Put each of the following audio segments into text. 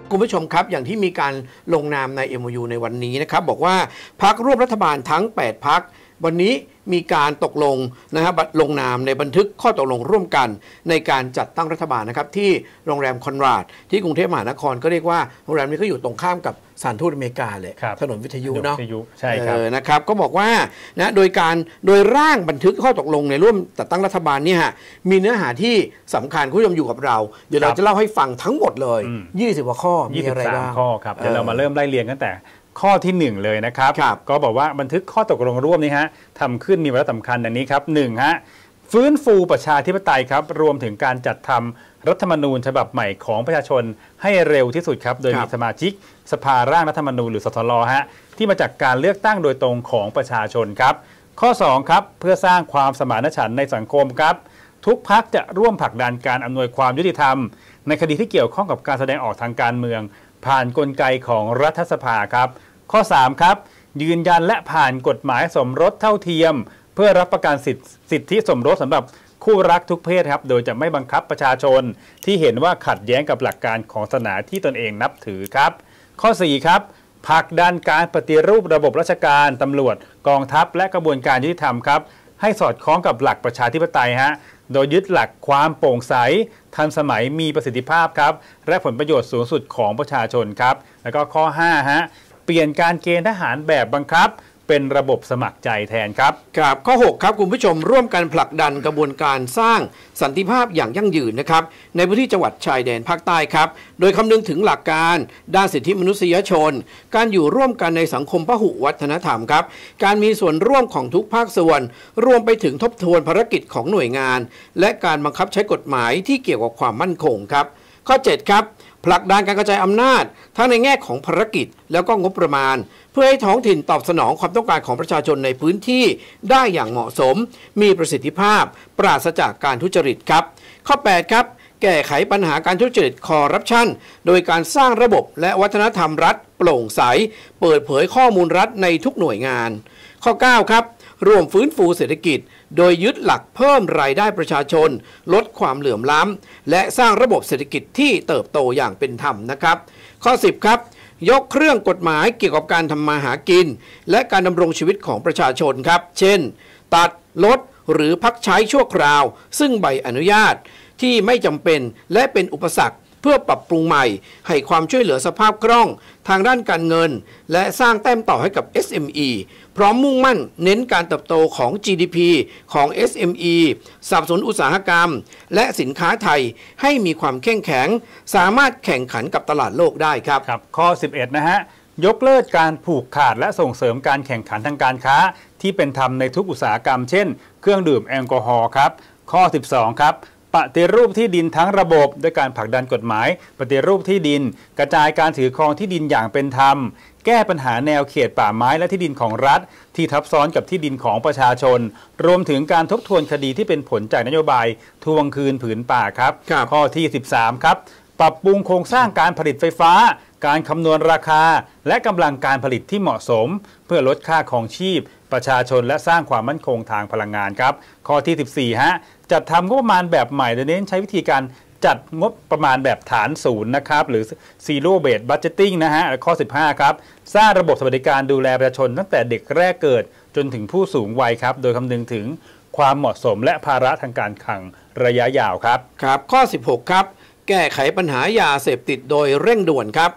คุณผู้ชมครับอย่างที่มีการลงนามใน MOU ในวันนี้นะครับบอกว่าพรรคร่วมรัฐบาลทั้ง8พรรควันนี้มีการตกลงนะครับลงนามในบันทึกข้อตกลงร่วมกันในการจัดตั้งรัฐบาลนะครับที่โรงแรมคอนราดที่กรุงเทพมหานครก็เรียกว่าโรงแรมนี้ก็อยู่ตรงข้ามกับสถานทูตอเมริกาเลยถนนวิทยุเนาะใช่ครับนะครับก็บอกว่านะโดยร่างบันทึกข้อตกลงในร่วมจัดตั้งรัฐบาลเนี่ยมีเนื้อหาที่สำคัญคุณผู้ชมอยู่กับเราเดี๋ยวเราจะเล่าให้ฟังทั้งหมดเลย20กว่าข้อมีอะไรบ้างข้อครับเดี๋ยวเรามาเริ่มไล่เรียงตั้งแต่ข้อที่1เลยนะครับก็บอกว่าบันทึกข้อตกลงร่วมนี้ฮะทำขึ้นมีวาระสำคัญดังนี้ครับ1ฮะฟื้นฟูประชาธิปไตยครับรวมถึงการจัดทำรัฐธรรมนูญฉบับใหม่ของประชาชนให้เร็วที่สุดครับโดยมีสมาชิกสภาร่างรัฐธรรมนูญหรือสทลฮะที่มาจากการเลือกตั้งโดยตรงของประชาชนครับข้อ2ครับเพื่อสร้างความสมานฉันท์ในสังคมครับทุกพรรคจะร่วมผลักดันการอำนวยความยุติธรรมในคดีที่เกี่ยวข้องกับการแสดงออกทางการเมืองผ่านกลไกของรัฐสภาครับข้อ3ครับยืนยันและผ่านกฎหมายสมรสเท่าเทียมเพื่อรับประกันสิทธิสมรสสำหรับคู่รักทุกเพศครับโดยจะไม่บังคับประชาชนที่เห็นว่าขัดแย้งกับหลักการของศาสนาที่ตนเองนับถือครับข้อ4ครับผลักดันการปฏิรูประบบราชการตำรวจกองทัพและกระบวนการยุติธรรมครับให้สอดคล้องกับหลักประชาธิปไตยฮะโดยยึดหลักความโปร่งใสทันสมัยมีประสิทธิภาพครับและผลประโยชน์สูงสุดของประชาชนครับแล้วก็ข้อ5ฮะเปลี่ยนการเกณฑ์ทหารแบบบังคับเป็นระบบสมัครใจแทนครับครับข้อ6ครับคุณผู้ชมร่วมกันผลักดันกระบวนการสร้างสันติภาพอย่างยั่งยืนนะครับในพื้นที่จังหวัดชายแดนภาคใต้ครับโดยคำนึงถึงหลักการด้านสิทธิมนุษยชนการอยู่ร่วมกันในสังคมพหุวัฒนธรรมครับการมีส่วนร่วมของทุกภาคส่วนรวมไปถึงทบทวนภารกิจของหน่วยงานและการบังคับใช้กฎหมายที่เกี่ยวกับความมั่นคงครับข้อ7ครับผลักดันการกระจายอำนาจทั้งในแง่ของภารกิจแล้วก็งบประมาณเพื่อให้ท้องถิ่นตอบสนองความต้องการของประชาชนในพื้นที่ได้อย่างเหมาะสมมีประสิทธิภาพปราศจากการทุจริตครับข้อ8ครับแก้ไขปัญหาการทุจริตคอร์รัปชันโดยการสร้างระบบและวัฒนธรรมรัฐโปร่งใสเปิดเผยข้อมูลรัฐในทุกหน่วยงานข้อ9ครับร่วมฟื้นฟูเศรษฐกิจโดยยึดหลักเพิ่มรายได้ประชาชนลดความเหลื่อมล้ำและสร้างระบบเศรษฐกิจที่เติบโตอย่างเป็นธรรมนะครับข้อ10ครับยกเครื่องกฎหมายเกี่ยวกับการทำมาหากินและการดำรงชีวิตของประชาชนครับเช่นตัดลดหรือพักใช้ชั่วคราวซึ่งใบอนุญาตที่ไม่จำเป็นและเป็นอุปสรรคเพื่อปรับปรุงใหม่ให้ความช่วยเหลือสภาพคล่องทางด้านการเงินและสร้างแต้มต่อให้กับ SME พร้อมมุ่งมั่นเน้นการเติบโตของ GDP ของ SME สนับสนุนอุตสาหกรรมและสินค้าไทยให้มีความเข้มแข็งสามารถแข่งขันกับตลาดโลกได้ครับครับข้อ11นะฮะยกเลิกการผูกขาดและส่งเสริมการแข่งขันทางการค้าที่เป็นธรรมในทุกอุตสาหกรรมเช่นเครื่องดื่มแอลกอฮอล์ครับข้อ12ครับปฏิรูปที่ดินทั้งระบบด้วยการผลักดันกฎหมายปฏิรูปที่ดินกระจายการถือครองที่ดินอย่างเป็นธรรมแก้ปัญหาแนวเขตป่าไม้และที่ดินของรัฐที่ทับซ้อนกับที่ดินของประชาชนรวมถึงการทบทวนคดีที่เป็นผลจากนโยบายทวงคืนผืนป่าครับข้อที่13ครับปรับปรุงโครงสร้างการผลิตไฟฟ้าการคำนวณราคาและกำลังการผลิตที่เหมาะสมเพื่อลดค่าครองชีพประชาชนและสร้างความมั่นคงทางพลังงานครับข้อที่14ฮะจัดทำงบประมาณแบบใหม่โดยเน้นใช้วิธีการจัดงบประมาณแบบฐานศูนย์นะครับหรือ zero based budgeting นะฮะข้อ15ครับสร้างระบบสวัสดิการดูแลประชาชนตั้งแต่เด็กแรกเกิดจนถึงผู้สูงวัยครับโดยคำนึงถึงความเหมาะสมและภาระทางการคลังระยะยาวครับครับข้อ16ครับแก้ไขปัญหายาเสพติดโดยเร่งด่วนครับ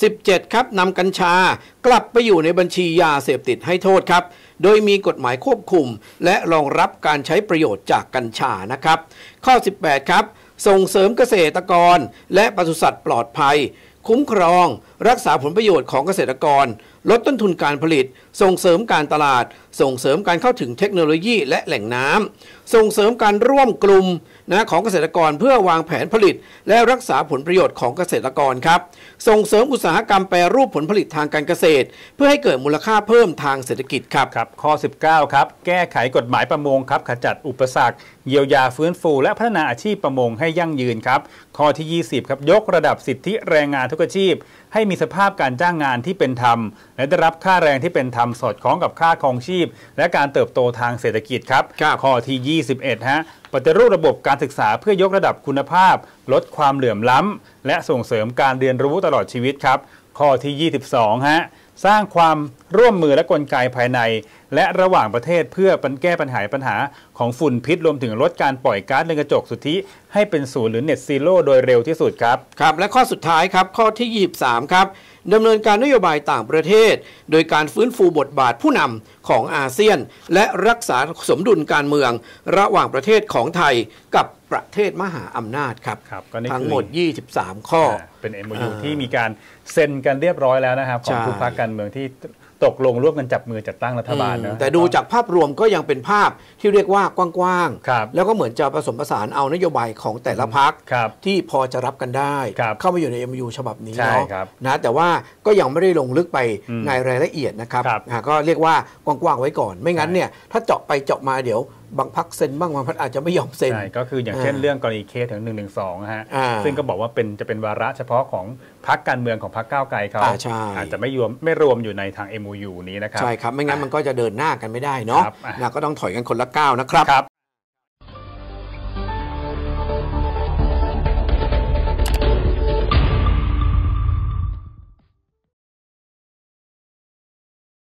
17ครับนำกัญชากลับไปอยู่ในบัญชียาเสพติดให้โทษครับโดยมีกฎหมายควบคุมและรองรับการใช้ประโยชน์จากกัญชานะครับข้อ18ครับส่งเสริมเกษตรกรและปศุสัตว์ปลอดภัยคุ้มครองรักษาผลประโยชน์ของเกษตรกรลดต้นทุนการผลิตส่งเสริมการตลาดส่งเสริมการเข้าถึงเทคโนโลยีและแหล่งน้ำส่งเสริมการร่วมกลุ่มของเกษตรกรเพื่อวางแผนผลิตและรักษาผลประโยชน์ของเกษตรกรครับส่งเสริมอุตสาหกรรมแปรรูปผลผลิตทางการเกษตรเพื่อให้เกิดมูลค่าเพิ่มทางเศรษฐกิจครับข้อ19ครับแก้ไขกฎหมายประมงครับขจัดอุปสรรคเยียวยาฟื้นฟูและพัฒนาอาชีพประมงให้ยั่งยืนครับข้อที่20ครับยกระดับสิทธิแรงงานทุกกอาชีพให้มีสภาพการจ้างงานที่เป็นธรรมและได้รับค่าแรงที่เป็นธรรมสอดคล้องกับค่าครองชีพและการเติบโตทางเศรษฐกิจครับข้อที่21ฮะปฏิรูประบบการศึกษาเพื่อยกระดับคุณภาพลดความเหลื่อมล้ำและส่งเสริมการเรียนรู้ตลอดชีวิตครับข้อที่22ฮะสร้างความร่วมมือและกลไกภายในและระหว่างประเทศเพื่อแก้ปัญหาของฝุ่นพิษรวมถึงลดการปล่อยก๊าซเรือนกระจกสุทธิให้เป็นศูนย์หรือเน็ตซีโร่โดยเร็วที่สุดครับครับและข้อสุดท้ายครับข้อที่23ครับดำเนินการนโยบายต่างประเทศโดยการฟื้นฟูบทบาทผู้นำของอาเซียนและรักษาสมดุลการเมืองระหว่างประเทศของไทยกับประเทศมหาอำนาจครับทั้งหมด23ข้อเป็น MOU ที่มีการเซ็นกันเรียบร้อยแล้วนะครับของทุกพรรคการเมืองที่ตกลงร่วมกันจับมือจัดตั้งรัฐบาลนะแต่ดูจากภาพรวมก็ยังเป็นภาพที่เรียกว่ากว้างๆแล้วก็เหมือนจะผสมผสานเอานโยบายของแต่ละพรรคที่พอจะรับกันได้เข้ามาอยู่ใน MOU ฉบับนี้เนาะนะแต่ว่าก็ยังไม่ได้ลงลึกไปในรายละเอียดนะครับก็เรียกว่ากว้างๆไว้ก่อนไม่งั้นเนี่ยถ้าเจาะไปเจาะมาเดี๋ยวบางพรรคเซ็นบ้างบางพรรคอาจจะไม่ยอมเซ็นใช่ก็คืออย่างเช่นเรื่องกรณีเคสถึง112ฮะซึ่งก็บอกว่าจะเป็นวาระเฉพาะของพรรคการเมืองของพรรคก้าวไกลเขาอาจจะไม่รวมอยู่ในทาง MOU นี้นะครับใช่ครับไม่งั้นมันก็จะเดินหน้ากันไม่ได้เนาะก็ต้องถอยกันคนละก้าวนะครับ